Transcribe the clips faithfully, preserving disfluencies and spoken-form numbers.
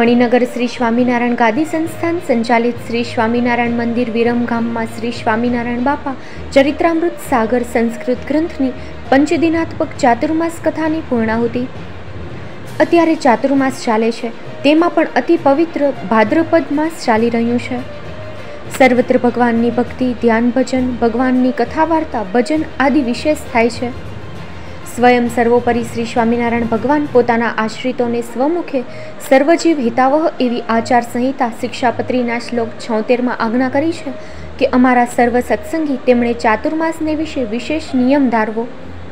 મણિનગર શ્રી સ્વામિનારાયણ ગાદી સંસ્થાન સંચાલિત શ્રી સ્વામિનારાયણ મંદિર વિરમગામમાં શ્રી સ્વામિનારાયણ બાપા ચરિત્રામૃત સાગર સંસ્કૃત ગ્રંથની પંચદિનાત્મક ચાતુર્માસ કથાની પૂર્ણાહુતિ. અત્યારે ચાતુર્માસ ચાલે છે, તેમાં પણ અતિ પવિત્ર ભાદ્રપદ માસ ચાલી રહ્યું છે. સર્વત્ર ભગવાનની ભક્તિ, ધ્યાન, ભજન, ભગવાનની કથા, વાર્તા, ભજન આદિ વિશેષ થાય છે. સ્વયં સર્વોપરી શ્રી સ્વામિનારાયણ ભગવાન પોતાના આશ્રિતોને સ્વમુખે સર્વજીવ હિતાવહ એવી આચાર સંહિતા શિક્ષાપત્રીના શ્લોક છોતેરમાં આજ્ઞા કરી છે કે અમારા સર્વ સત્સંગી તેમણે ચાતુર્માસને વિશે વિશેષ નિયમ ધારવો.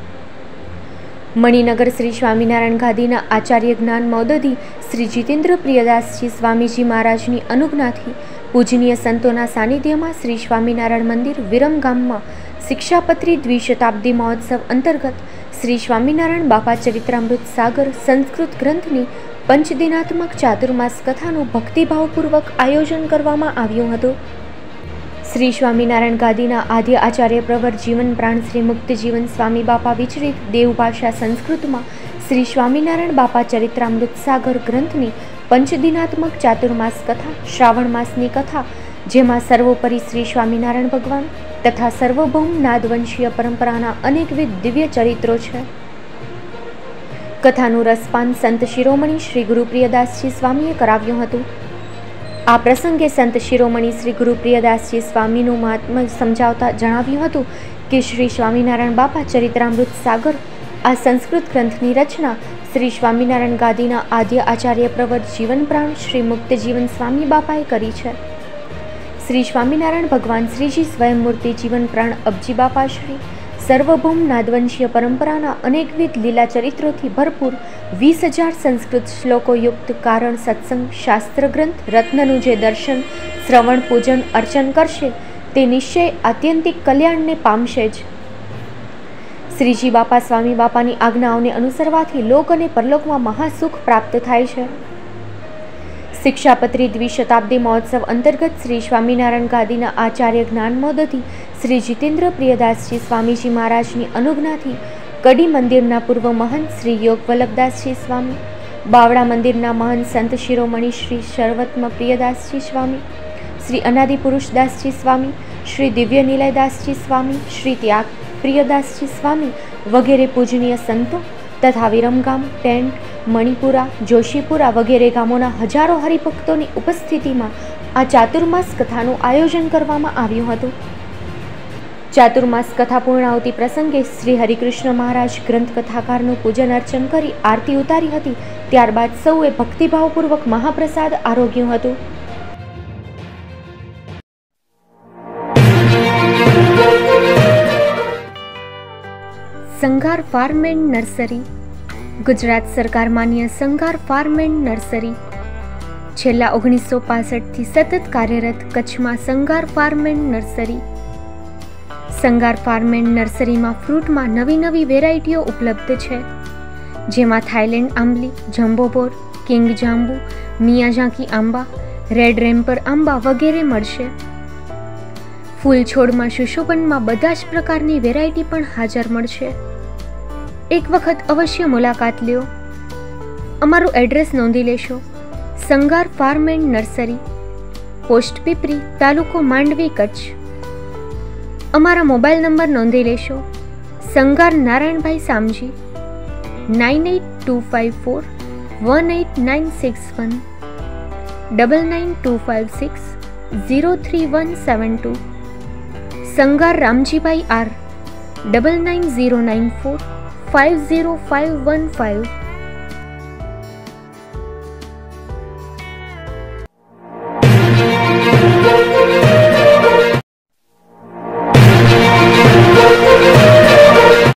મણિનગર શ્રી સ્વામિનારાયણ ગાદીના આચાર્ય જ્ઞાન મૌદધી શ્રી જીતેન્દ્ર પ્રિયદાસજી સ્વામીજી મહારાજની અનુજ્ઞાથી પૂજનીય સંતોના સાનિધ્યમાં શ્રી સ્વામિનારાયણ મંદિર વિરમગામમાં શિક્ષાપત્રી દ્વિશતાબ્દી મહોત્સવ અંતર્ગત શ્રી સ્વામિનારાયણ બાપા ચરિત્રામૃત સાગર સંસ્કૃત ગ્રંથની પંચદિનાત્મક ચાતુર્માસ કથાનું ભક્તિભાવપૂર્વક આયોજન કરવામાં આવ્યું હતું. શ્રી સ્વામિનારાયણ ગાદીના આદ્ય આચાર્ય પ્રવર જીવન પ્રાણ શ્રી મુક્ત જીવન સ્વામી બાપા વિચરિત દેવભાષા સંસ્કૃતમાં શ્રી સ્વામિનારાયણ બાપા ચરિત્રામૃત સાગર ગ્રંથની પંચદિનાત્મક ચાતુર્માસ કથા શ્રાવણ માસની કથા, જેમાં સર્વોપરી શ્રી સ્વામિનારાયણ ભગવાન તથા સર્વભૌમ નાદવંશીય પરંપરાના અનેકવિધ દિવ્ય ચરિત્રો છે. કથાનું રસપાન સંત શિરોમણી શ્રી ગુરુપ્રિયદાસજી સ્વામીએ કરાવ્યું હતું. આ પ્રસંગે સંત શિરોમણી શ્રી ગુરુપ્રિયદાસજી સ્વામીનું મહાત્મ્ય સમજાવતા જણાવ્યું હતું કે શ્રી સ્વામિનારાયણ બાપા ચરિત્રામૃત સાગર આ સંસ્કૃત ગ્રંથની રચના શ્રી સ્વામિનારાયણ ગાદીના આદ્ય આચાર્ય પ્રવર જીવન પ્રાણ શ્રી મુક્ત જીવન સ્વામી બાપાએ કરી છે. શ્રી સ્વામિનારાયણ ભગવાન શ્રીજી સ્વયંમૂર્તિ જીવન પ્રાણ અબજી બાપા શ્રી સર્વભૌમ નાદવંશીય પરંપરાના અનેકવિધ લીલા ચરિત્રોથી ભરપૂર વીસ હજાર સંસ્કૃત શ્લોકો યુક્ત કારણ સત્સંગ શાસ્ત્ર ગ્રંથ રત્નનું જે દર્શન, શ્રવણ, પૂજન, અર્ચન કરશે તે નિશ્ચય આત્યંતિક કલ્યાણને પામશે જ. શ્રીજી બાપા સ્વામી બાપાની આજ્ઞાઓને અનુસરવાથી લોક અને પરલોકમાં મહાસુખ પ્રાપ્ત થાય છે. શિક્ષાપત્રી દ્વિશતાબ્દી મહોત્સવ અંતર્ગત શ્રી સ્વામિનારાયણ ગાદીના આચાર્ય જ્ઞાન મૌદધી શ્રી જીતેન્દ્ર પ્રિયદાસજી સ્વામીજી મહારાજની અનુજ્ઞાથી કડી મંદિરના પૂર્વ મહંત શ્રી યોગ વલ્લભદાસજી સ્વામી, બાવડા મંદિરના મહંત સંત શિરોમણી શ્રી સર્વત્મ પ્રિયદાસજી સ્વામી, શ્રી અનાદિ પુરુષદાસજી સ્વામી, શ્રી દિવ્ય નિલયદાસજી સ્વામી, શ્રી ત્યાગ પ્રિયદાસજી સ્વામી વગેરે પૂજનીય સંતો તથા વિરમગામ, ટેન્ટ, મણિપુરા, જોશીપુરા વગેરે ગામોના હજારો હરિભક્તોની ઉપસ્થિતિમાં આ ચાતુર્માસ કથાનું આયોજન કરવામાં આવ્યું હતું. ચાતુર્માસ કથા પૂર્ણાહુતિ પ્રસંગે શ્રી હરિકૃષ્ણ મહારાજ ગ્રંથ કથાકારનું પૂજન અર્ચન કરી આરતી ઉતારી હતી. ત્યારબાદ સૌએ ભક્તિભાવપૂર્વક મહાપ્રસાદ આરોગ્યું હતું. Sanghar farm and nursery Gujarat સરકાર માન્ય સંઘાર ફાર્મ એન્ડ નર્સરી છેલ્લા ઓગણીસો પાસઠથી સતત કાર્યરત કચ્છમાં Sanghar farm and nursery. Sanghar farm and નર્સરીમાં ફ્રૂટમાં નવી નવી વેરાયટીઓ ઉપલબ્ધ છે, જેમાં થાઈલેન્ડ આંબલી, જમ્બોબોર, કિંગ જાંબુ, મિયાઝાકી આંબા, રેડ રેમ્પર આંબા વગેરે મળશે. ફૂલ છોડમાં સુશોભનમાં બધા જ પ્રકારની વેરાયટી પણ હાજર મળશે. એક વખત અવશ્ય મુલાકાત લ્યો. અમારું એડ્રેસ નોંધી લેશો. Sanghar farm and nursery, post Pipri, તાલુકો માંડવી, કચ્છ. અમારા મોબાઈલ નંબર નોંધી લેશો. Sanghar Narayanbhai Samji, nine eight two five four one eight nine six one, double nine two five six zero three one seven two. Sanghar Ramjibhai R, double nine zero nine four five zero five one five.